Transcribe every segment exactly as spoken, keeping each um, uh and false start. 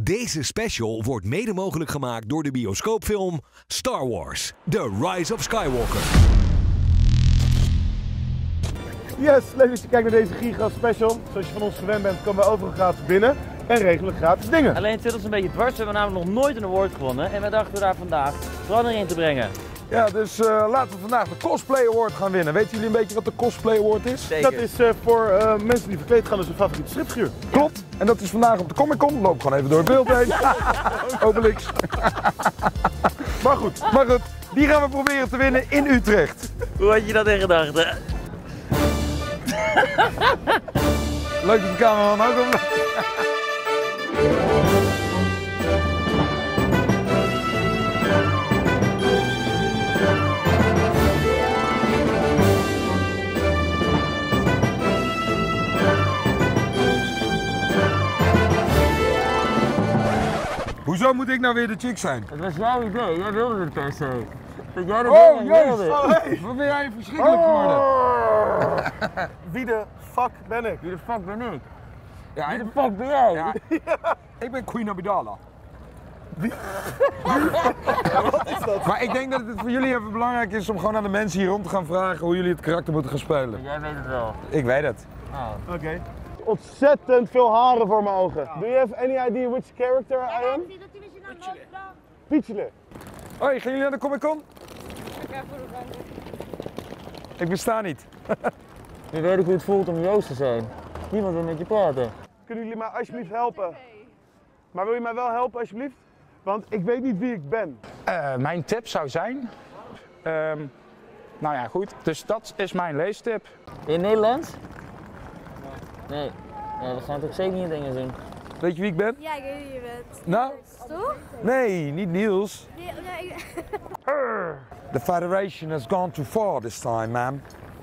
Deze special wordt mede mogelijk gemaakt door de bioscoopfilm Star Wars: The Rise of Skywalker. Yes, leuk dat je kijkt naar deze giga special. Zoals je van ons gewend bent, komen we overal gratis binnen en regelen gratis dingen. Alleen het zit ons een beetje dwars. We hebben namelijk nog nooit een award gewonnen en we dachten daar vandaag verandering in te brengen. Ja, dus uh, laten we vandaag de Cosplay Award gaan winnen. Weten jullie een beetje wat de Cosplay Award is? Zeker. Dat is uh, voor uh, mensen die verkleed gaan als hun favoriete stripfiguur. Klopt. En dat is vandaag op de Comic Con. Loop gewoon even door het beeld heen. Obelix. maar goed, maar goed. Die gaan we proberen te winnen in Utrecht. Hoe had je dat in gedachten? Leuk dat de cameraman ook op. Hoezo moet ik nou weer de chick zijn? Het was jouw idee, jij wilde het per se. Dat jij dat Oh, wilde. jezus! Oh, hey. Wat ben jij verschrikkelijk geworden? Oh. Wie de fuck ben ik? Wie de fuck ben ik? Ja, Wie de fuck ben jij? Ja. Ik ben Queen Amidala. Wie? Wat is dat? Maar ik denk dat het voor jullie even belangrijk is om gewoon aan de mensen hier rond te gaan vragen hoe jullie het karakter moeten gaan spelen. Jij weet het wel. Ik weet het. Oh. Oké. Okay. Ontzettend veel haren voor mijn ogen. Do you have any idea which character I am? Pichele. Hoi, gaan jullie naar de Comic Con? Ik besta niet. Nu weet ik hoe het voelt om Joost te zijn. Niemand wil met je praten. Kunnen jullie mij alsjeblieft helpen? Maar wil je mij wel helpen alsjeblieft? Want ik weet niet wie ik ben. Uh, mijn tip zou zijn, um, nou ja goed, dus dat is mijn leestip. In Nederlands? Nee, ja, we gaan toch zeker niet in Engels doen. Weet je wie ik ben? Ja, ik weet wie je bent. Nou? Toch? Nee, niet Niels. Nee, nee. The Federation has gone too far this time, man.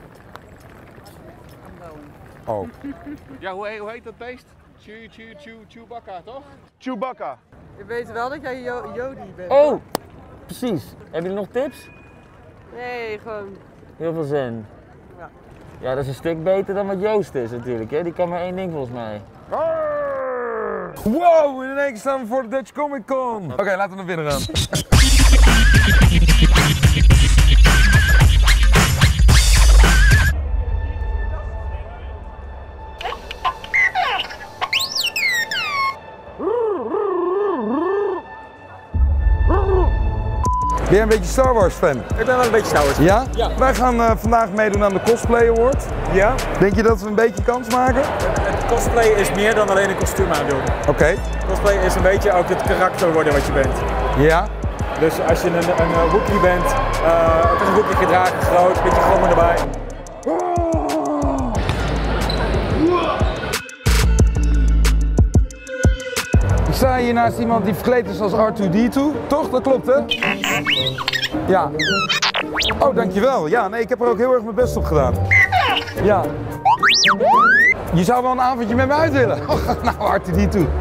Oh. Ja, hoe heet, hoe heet dat beest? Chew, chew, chew, Chewbacca, toch? Chewbacca. Je weet wel dat jij jo Jody bent. Oh, precies. Hebben jullie nog tips? Nee, gewoon. Heel veel zin. Ja. Ja, dat is een stuk beter dan wat Joost is natuurlijk, hè? Die kan maar één ding volgens mij. Wow, in één keer staan we voor de Dutch Comic Con. Oké, okay, laten we naar binnen gaan. Ben jij een beetje Star Wars fan? Ik ben wel een beetje Star Wars fan. Ja? Ja. Wij gaan uh, vandaag meedoen aan de Cosplay Award. Ja. Denk je dat we een beetje kans maken? Het cosplay is meer dan alleen een kostuum aandoen. Oké. Okay. Cosplay is een beetje ook het karakter worden wat je bent. Ja. Dus als je een, een, een Wookiee bent, uh, ook een Wookiee gedragen, groot, een beetje grommen erbij. Ik sta hier naast iemand die verkleed is als R twee D twee, toch? Dat klopt, hè? Ja. Oh, dankjewel. Ja, nee, ik heb er ook heel erg mijn best op gedaan. Ja. Je zou wel een avondje met me uit willen. Oh, nou, R twee D twee.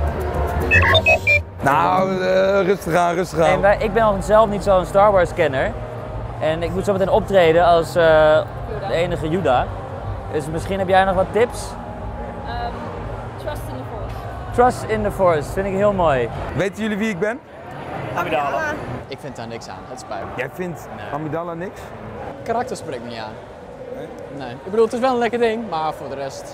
Nou, uh, rustig aan, rustig aan. Nee, wij, ik ben nog zelf niet zo'n Star Wars kenner. En ik moet zo meteen optreden als uh, de enige Yoda. Dus misschien heb jij nog wat tips? Um, trust in the force. Trust in the Force, vind ik heel mooi. Weten jullie wie ik ben? Amidala. Ik vind daar niks aan, het spijt me. Jij vindt nee. Amidala niks? Karakter spreekt me niet aan. Nee? Nee. Ik bedoel, het is wel een lekker ding, maar voor de rest...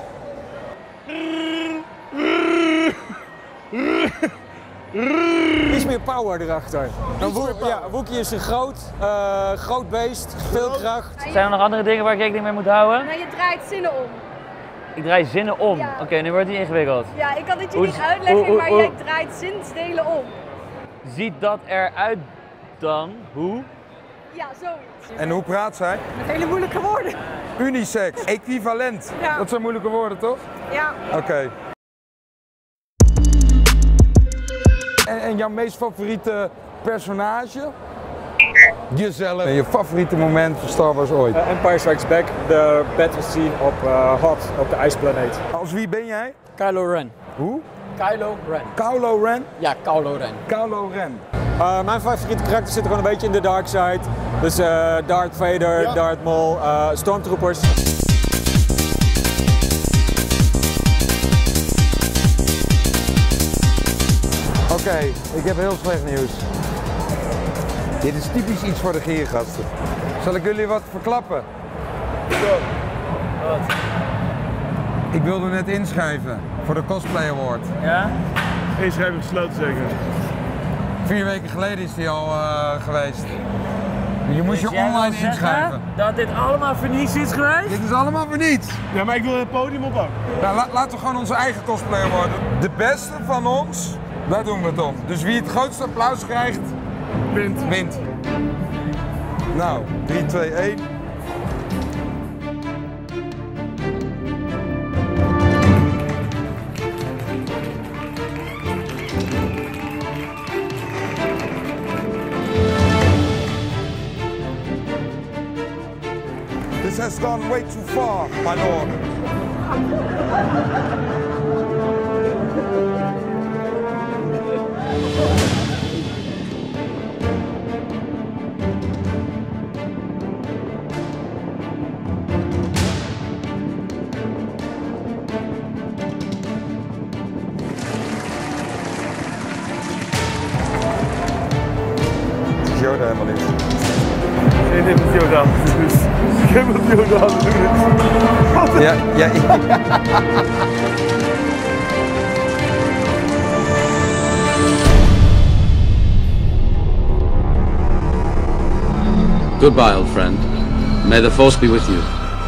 Iets meer power erachter. Een Wookiee, ja, Wookiee is een groot, uh, groot beest, veel kracht. Zijn er nog andere dingen waar ik rekening mee moet houden? Maar je draait zinnen om. Ik draai zinnen om. Ja. Oké, okay, nu wordt die ingewikkeld. Ja, ik kan het je Hoe, niet uitleggen, hoe, hoe, maar hoe, jij draait zinsdelen om. Ziet dat eruit dan? Hoe? Ja, zoiets. En hoe praat zij? Met hele moeilijke woorden. Unisex, equivalent. Ja. Dat zijn moeilijke woorden, toch? Ja. Oké. Okay. En, en jouw meest favoriete personage? Jezelf. En je favoriete moment van Star Wars ooit? Uh, Empire Strikes Back, de battle scene op uh, Hoth, op de ijsplaneet. Als wie ben jij? Kylo Ren. Hoe? Kylo Ren. Kylo Ren? Ja, Kylo Ren. Kylo Ren. Uh, mijn favoriete karakter zit er gewoon een beetje in de dark side. Dus uh, Darth Vader, ja. Darth Maul, uh, Stormtroopers. Oké, Oké, ik heb heel slecht nieuws. Dit is typisch iets voor de giergasten. Zal ik jullie wat verklappen? Wat? Ik wilde net inschrijven voor de Cosplay Award. Ja? Inschrijving gesloten zeker. Vier weken geleden is die al uh, geweest. Je moest je Dus jij online wil zeggen inschrijven. Dat dit allemaal voor niets is geweest? Dit is allemaal voor niets. Ja, maar ik wil het podium op ook. Nou, la laten we gewoon onze eigen Cosplay Award doen. De beste van ons, daar doen we het om. Dus wie het grootste applaus krijgt, wint. wint. Nou, drie, twee, één. This has gone way too far, my lord. Yoda helemaal niet. Nee, dit is Yoda. Ik heb het Yoda aan het doen. Ja, ja. Goodbye, old friend. May the force be with you.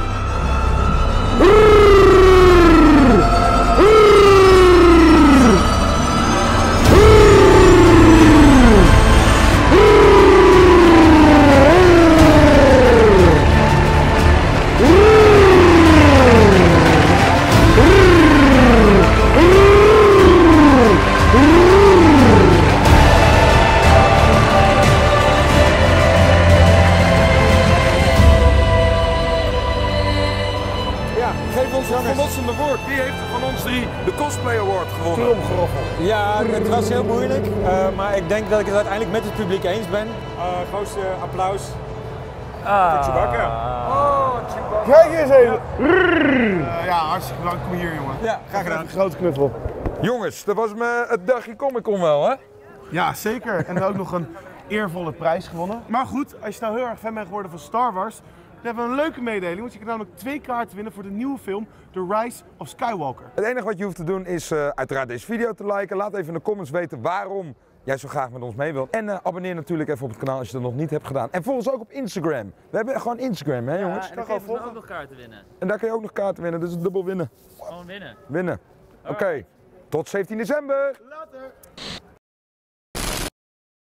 Geef ons een verlossende woord. Wie heeft er van ons drie de Cosplay Award gewonnen? Tromgeroffel. Ja, het was heel moeilijk, uh, maar ik denk dat ik het uiteindelijk met het publiek eens ben. Uh, grootste applaus Ah. voor Chewbacca. Oh, Chewbacca. Kijk eens even. Uh, ja, hartstikke bedankt. Kom hier, jongen. Ja, graag gedaan. Een grote knuffel. Jongens, dat was me het dagje Comic Con wel, hè? Ja, zeker. En ook nog een eervolle prijs gewonnen. Maar goed, als je nou heel erg fan bent geworden van Star Wars, dan hebben we een leuke mededeling. Want je kan namelijk twee kaarten winnen voor de nieuwe film The Rise of Skywalker. Het enige wat je hoeft te doen is uh, uiteraard deze video te liken. Laat even in de comments weten waarom jij zo graag met ons mee wilt. En uh, abonneer natuurlijk even op het kanaal als je dat nog niet hebt gedaan. En volg ons ook op Instagram. We hebben gewoon Instagram, hè jongens? Ja, en dan kun je ook nog kaarten winnen. En daar kun je ook nog kaarten winnen, dus dubbel winnen. Gewoon winnen. Winnen. Oké, okay. Tot zeventien december. Later.